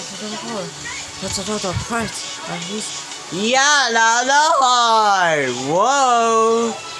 That's another part. And he's... Yeah, another heart! Whoa!